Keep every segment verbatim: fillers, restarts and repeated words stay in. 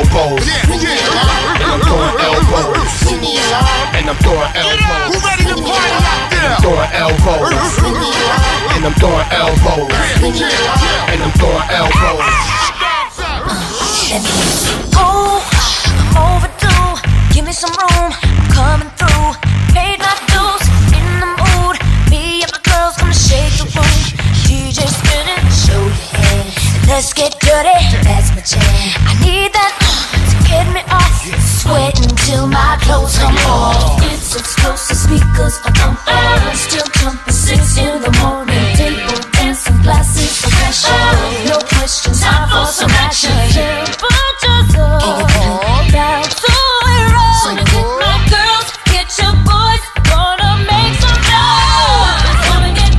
elbows. And I'm throwing elbows. And I'm throwing elbows. Who ready to party out there? I'm throwing elbows. And I'm throwing elbows. And I'm throwing elbows. Oh, I'm overdue. Give me some room. I'm coming through. Paid my dues. In the mood. Me and my girls gonna shake the room. D J spinning. Show your hand. Let's get dirty. That's my jam. I need that uh, to get me off. Sweating till my clothes come off. It's explosive speakers are pumping. Still jumping six in the morning. Table dancing, glasses of passion. No questions, time for some action. Put yourself down to it roll. My girls, get your boys. Gonna make some noise. Gonna get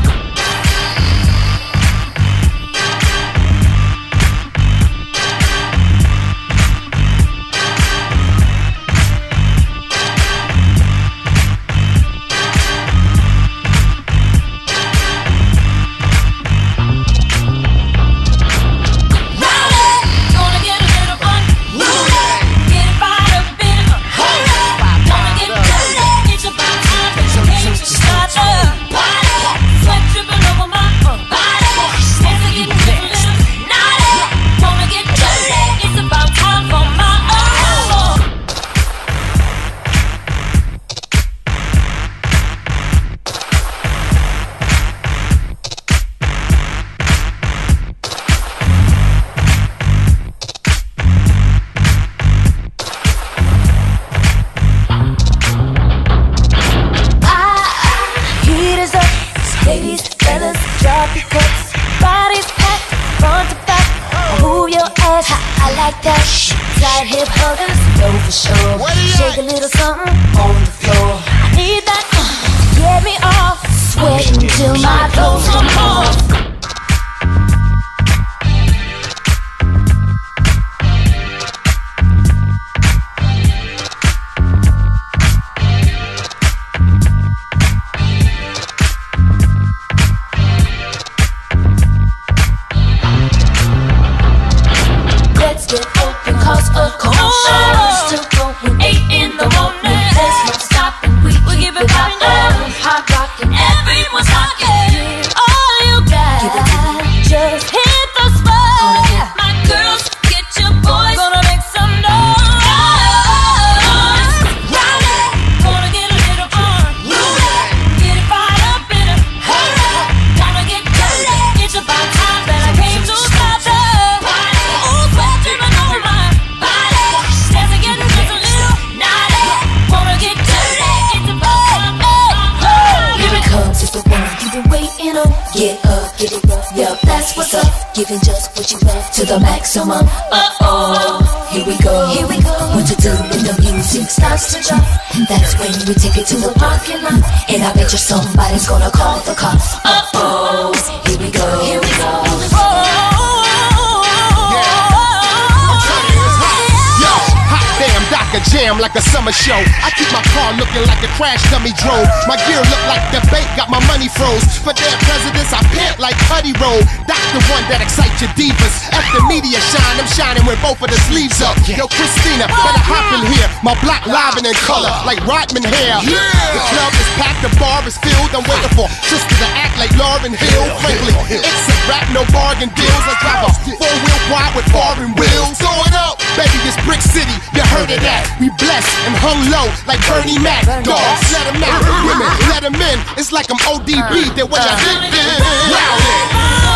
ladies, fellas, drop your cups. Bodies packed, front to back. Move your ass, ha, I like that. Tight hip huggers, know for sure. Shake a little something on the floor. I need that uh, to get me off. Sweating till my clothes come off. Get up, get it up, yup, that's what's up. Giving just what you love to the maximum. Uh-oh, here we go, here we go. What to do when the music starts to drop? That's when we take it to the parking lot. And I bet you somebody's gonna call the cops. Uh-oh, here we go, here we go. A jam like a summer show. I keep my car looking like a crash dummy drove. My gear look like the bank got my money froze. For their presidents, I pant like Putty Road. That's the one that excites your divas. At the media shine, I'm shining with both of the sleeves up. Yo, Christina, better hop in here. My block live and in color, like Rodman hair. The club is packed, the bar is filled. I'm waiting for sister to act like Lauryn Hill. Frankly, it's a rap, no bargain deals. I drive a four-wheel wide with foreign wheels. Throw it up, baby, it's Brick City. You heard of that? We blessed and hung low like Bernie Mac. Dogs, let them out. Women, let them in. It's like I'm O D B. They're what I did. Rowdy.